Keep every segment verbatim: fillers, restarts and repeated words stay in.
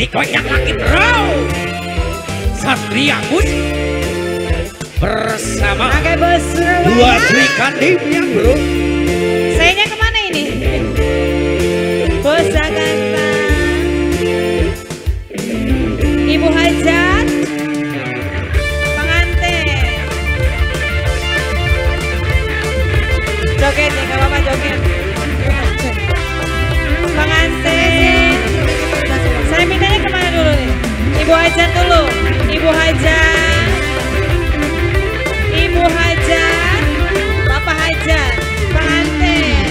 digoyang lagi bro. Satria Musik bersama dua Sri Kadimnya bro. Sayangnya kemana ini? Bos Jakarta, Ibu Hajat, pengantin. Joget nih, gak apa-apa joget. Pengantin. Saya mintanya kemana dulu nih? Ibu Hajat dulu. Ibu Hajat. Ibu Hajat. Bapak Hajat. Pengantin.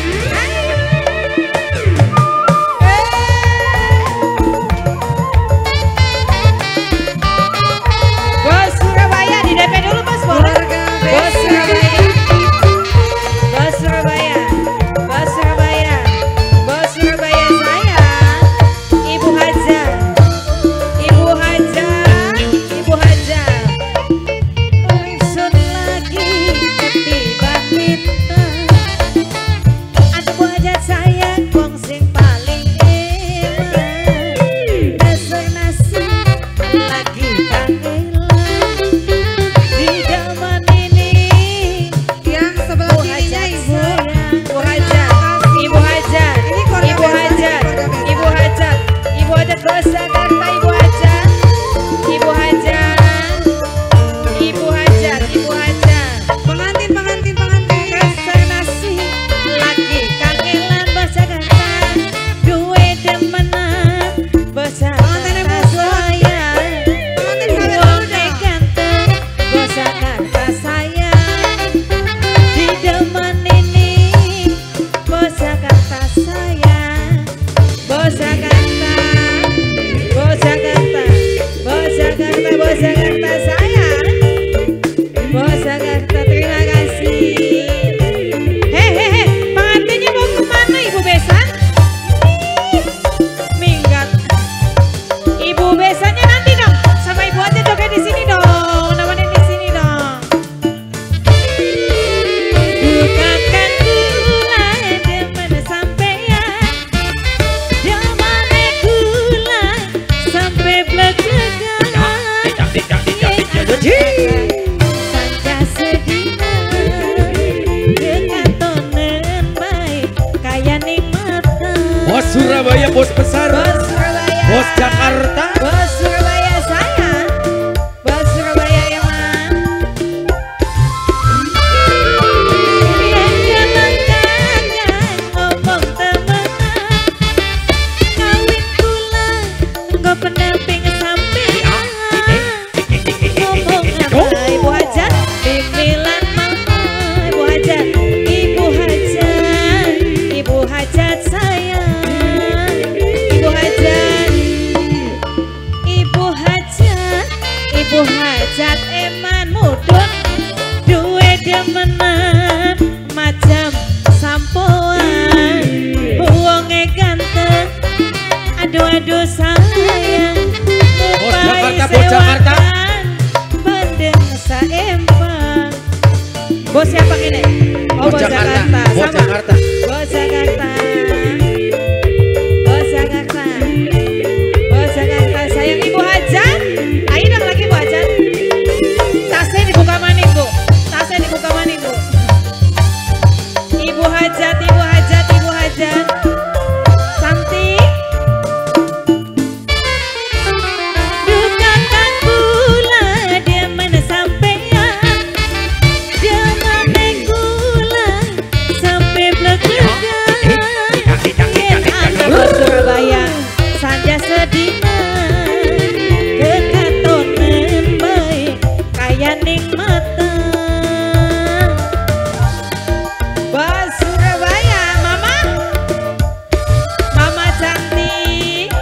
Bos Surabaya di D P dulu bos boleh? Bos Surabaya. Bos Surabaya. Bos Surabaya. Bos Surabaya saya. Ibu Hajat. Ibu Hajat. Ibu Hajat. Ingsun lagi ketiba kita. Ada Bu Hajat saya wong sing paling eman. Dasar nasi lagi kangen. Di zaman ini yang sebelah Bu kirinya Hajat ibu. sayang. Bu Hajat. Ibu Hajat. Ini keluarga Ibu besar, Hajat. keluarga besar. Ibu Hajat. Ibu Hajat Bos Jakarta. Ibu Hajat. Ibu Hajat. Ibu Hajat. Ibu Hajat. Pengantin, pengantin, pengantin. Dasar nasi lagi kangelan Bos Jakarta. Duwe demenan Bos Pengantinnya Jakarta bos, bos. sayang. Pengantin kawin Wong muda. ganteng Bos Jakarta sayang. Di demen ini Bos Jakarta sayang. Bos Jakarta. Bos Jakarta. Bos Jakarta. Bos Jakarta sayang. Bos Jakarta terima kasih. Hehehe, pengantinnya mau kemana Ibu Besan? Ih, minggat. Ibu Besannya nanti dong, sama Ibu aja joget di sini dong, nemenin di sini dong. Bukakan gula demen sampean, demane gula sampai blek-blekan. Tidak, tidak, tidak, tidak, tidak. Sangka sedina dekatonen baik kaya nikmatan. Bos Surabaya, bos besar. Bos Surabaya. Bos Jakarta. Bos Surabaya saya. Bos Surabaya emang. Yang jangan-jangan ngomong temenan. Kawin kula engko pendamping sampean. Ngomong apa Ibu Hajat? Pimpilan mama Ibu Hajat. Ibu Hajat. Ibu Hajat sayang. Ibu Hajat. Ibu Hajat. Ibu Hajat eman mudun. Duwe demenan macam sampoan. Wonge ganteng. Aduh aduh sayang. Bos Jakarta, Upai Bos Jakarta. sewakan, bandeng saempang. Bos siapa ini? Oh Bos Bos Jakarta, Jakarta. Bos Sama. Jakarta. Bos Jakarta. Bos Jakarta. Bos Jakarta. Sayang Ibu Hajat. Ayo dong lagi Bu Hajat. Tasnya dibuka maning Bu. Tasnya dibuka maning Bu. Ibu Hajat, Ibu Hajat, Ibu Hajat. Cantik. Dukakan gula demen sampean. Demane gula sampai blek-blekan. Yen anda Bos Surabaya saja sedina dekatonen baik kaya nikmatan. Bos Surabaya, Mama. Mama cantik.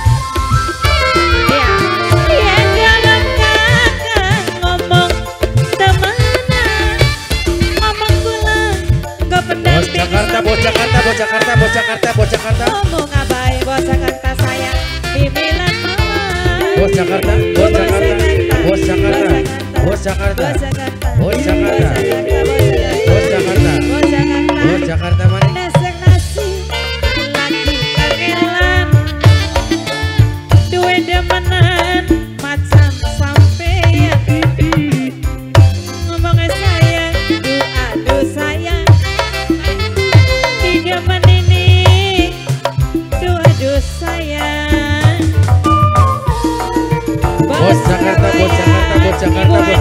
Ya, ya jangan kakak ngomong temenan. Ngomong gula ke Bos pendamping Jakarta, bos Jakarta, bos Jakarta, bos Jakarta, bos Jakarta. ngomong abai Bos Jakarta sayang. Pimpinan mama. Bos Jakarta, bos Jakarta, bos Jakarta, bos Jakarta, Bos Jakarta. bos Jakarta, Bos Jakarta. bos Jakarta, Bos Jakarta. bos Jakarta mana? Dasar nasi lagi kangelan. Duwe Jakarta, Ibu Bos